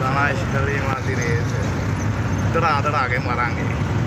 दाना इश्कली मारती रेस दड़ा दड़ा के मारांगे।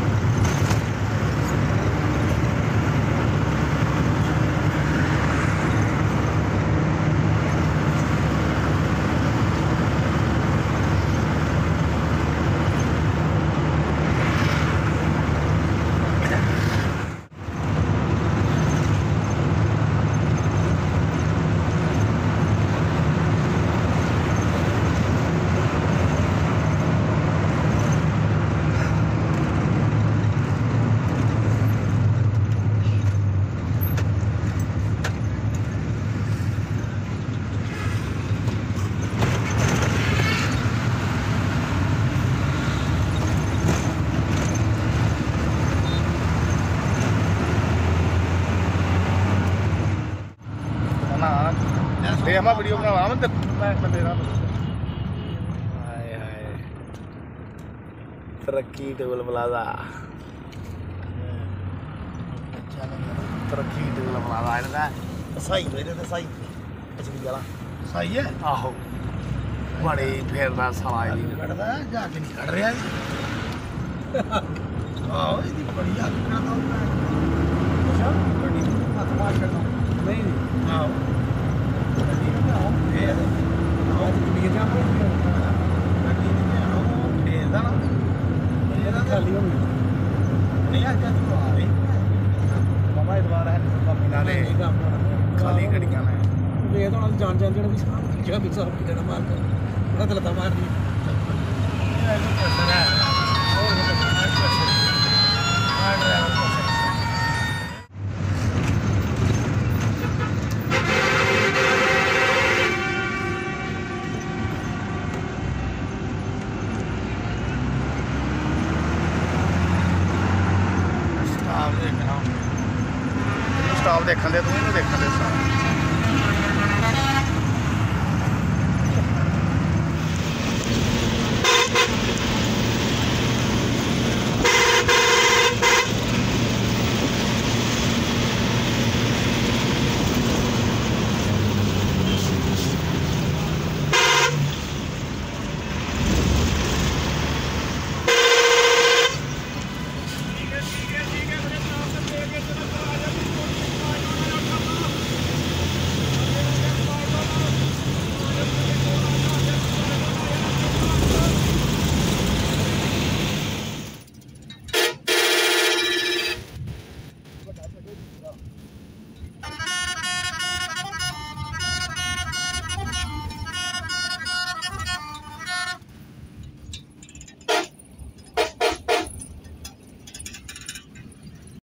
देख मैं वीडियो बनावा मैं बंदे दा हाय हाय तरक्की टोल प्लाजा तरक्की टोल प्लाजा इहदा सही मेरे ते सही पिछली वाला सही है आहो बड़े फेरदा साला जी कटदा जाके नहीं कट रहा आओ इसकी बड़ी अग करदा अच्छा बड़ी हाथ मार करदा नहीं आओ खाली गड्डियां ने जान जान भी मार कर लता मार दी स्टाफ देखने